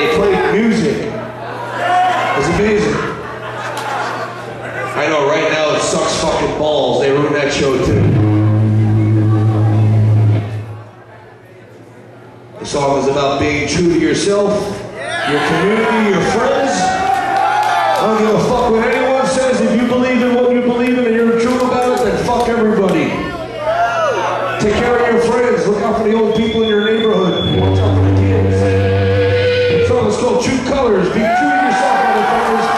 they played music. It was amazing. I know right now it sucks fucking balls. They ruined that show too. The song is about being true to yourself, your community, your friends. I don't give a fuck what anyone says. If you believe in what you believe in and you're true about it, then fuck everybody. Take care of your friends. Look out for the old people in your neighborhood. Watch out for the kids. The song is called True Colors. Be true to yourself, motherfuckers.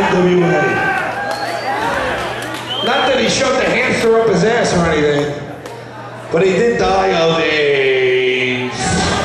NWA. Not that he shoved a hamster up his ass or anything, but he did die of AIDS.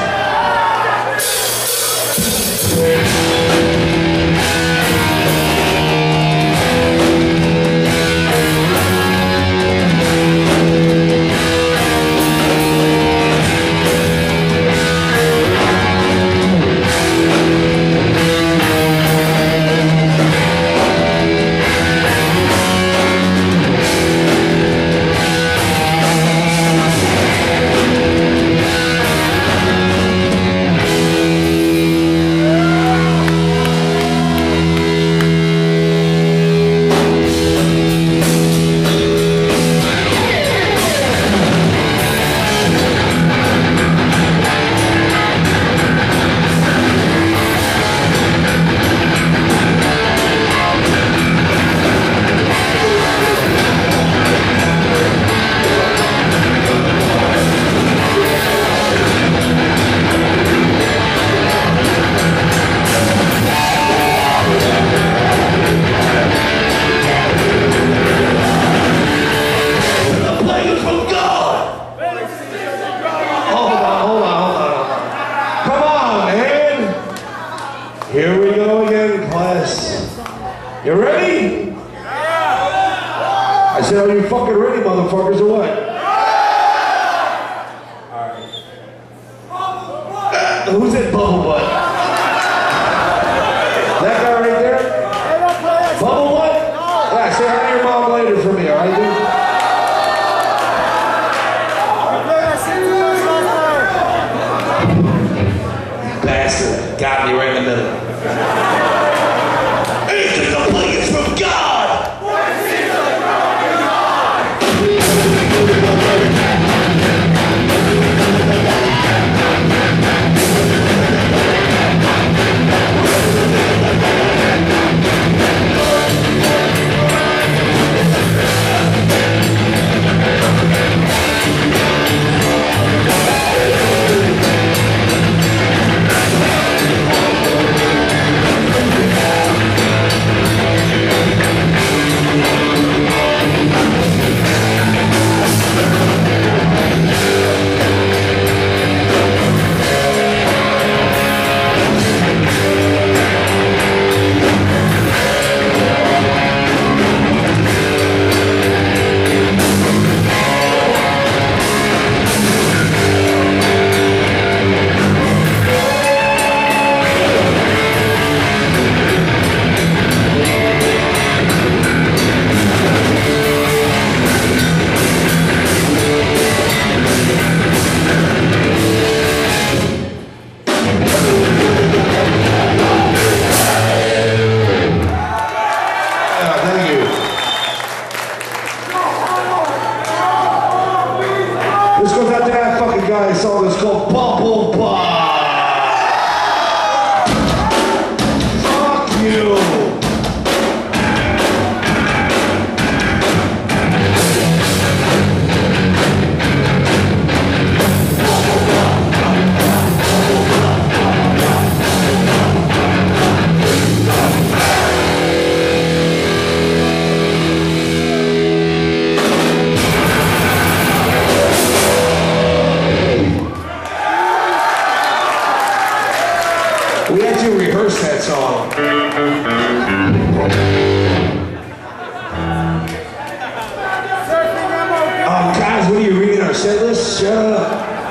Here we go again, class. You ready? Yeah. I said, are you fucking ready, motherfuckers, or what? Alright. Who's that Bubble Butt? That guy right there? Bubble Butt? Yeah, say hi to your mom later for me, alright, dude? Bastard. Got me right in the middle. Anything to play is from God! This goes out to that fucking guy I saw this called Bubble Butt. Fuck you. We actually rehearsed that song. Guys, what are you reading our set list? Shut up.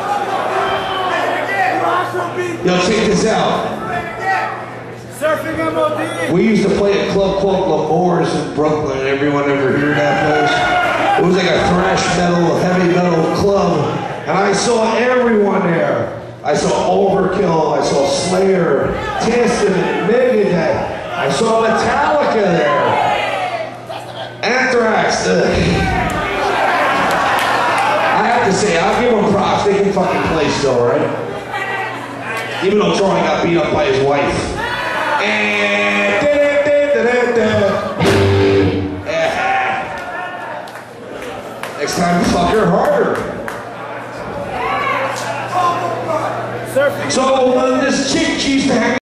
Yo, check this out. Surfing MOD. We used to play a club called L'Amour's in Brooklyn. Everyone ever hear that place? It was like a thrash metal, heavy metal club. And I saw everyone there. I saw Overkill, I saw Slayer, Testament, Megadeth. I saw Metallica there. Anthrax. I have to say, I'll give them props. They can fucking play still, right? Even though Troy got beat up by his wife. And next time, fuck her harder. So this chick, she used to hang